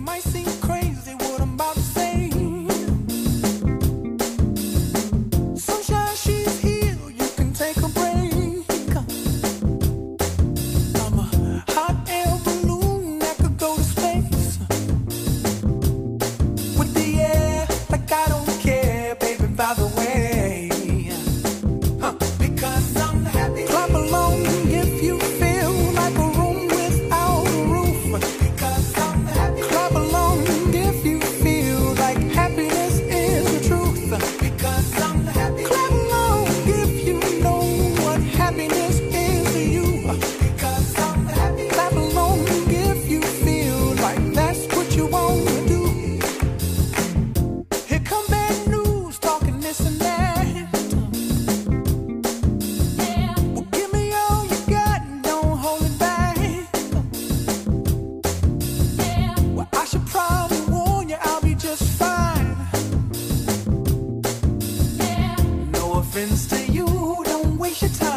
might seem crazy what I'm about to say. Sunshine, she's here, you can take a break. I'm a hot air balloon that could go to space. With the air, like I don't care, baby, by the way. Because I'm happy. Clap along if you feel like a room without a roof. Because I'm happy. Clap along if you feel like happiness is the truth. Because I'm happy. Clap along if you know what happiness is to you. Because I'm happy. Clap along if you feel like that's what you want to do. Here come bad news, talking this and that. Well, give me all you got and don't hold it back. Well, I should probably warn you, I'll be just fine. No offense to you, don't waste your time.